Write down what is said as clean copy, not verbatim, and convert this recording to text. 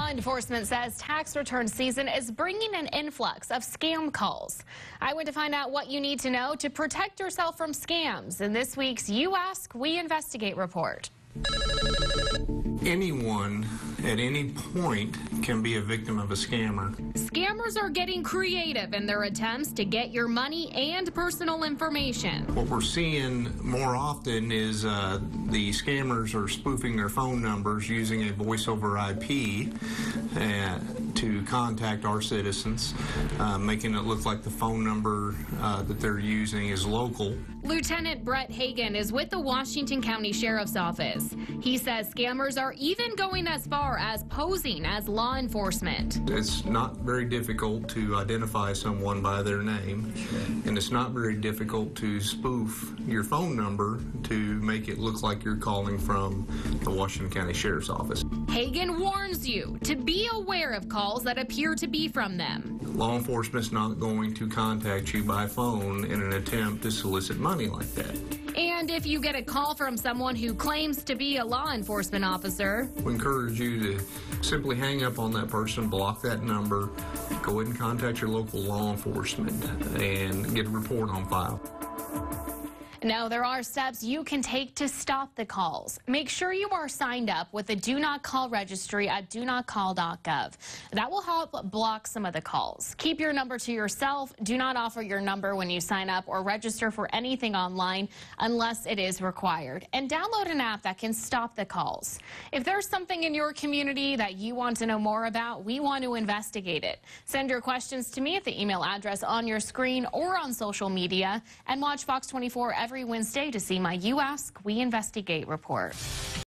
Law enforcement says tax return season is bringing an influx of scam calls. I went to find out what you need to know to protect yourself from scams in this week's You Ask, We Investigate report. Anyone at any point can be a victim of a scammer. Scammers are getting creative in their attempts to get your money and personal information. What we're seeing more often is the scammers are spoofing their phone numbers using a voice over IP to contact our citizens, making it look like the phone number that they're using is local. Lieutenant Brett Hagan is with the Washington County Sheriff's Office. He says scammers are even going as far as posing as law enforcement. It's not very difficult to identify someone by their name, and it's not very difficult to spoof your phone number to make it look like you're calling from the Washington County Sheriff's Office. Hagan warns you to be aware of calls that appear to be from them. Law enforcement's not going to contact you by phone in an attempt to solicit money like that. And if you get a call from someone who claims to be a law enforcement officer, we encourage you to simply hang up on that person, block that number, go ahead and contact your local law enforcement and get a report on file. Now, there are steps you can take to stop the calls. Make sure you are signed up with the Do Not Call registry at donotcall.gov. That will help block some of the calls. Keep your number to yourself. Do not offer your number when you sign up or register for anything online unless it is required. And download an app that can stop the calls. If there's something in your community that you want to know more about, we want to investigate it. Send your questions to me at the email address on your screen or on social media, and watch Fox 24 every Wednesday to see my You Ask, We Investigate report.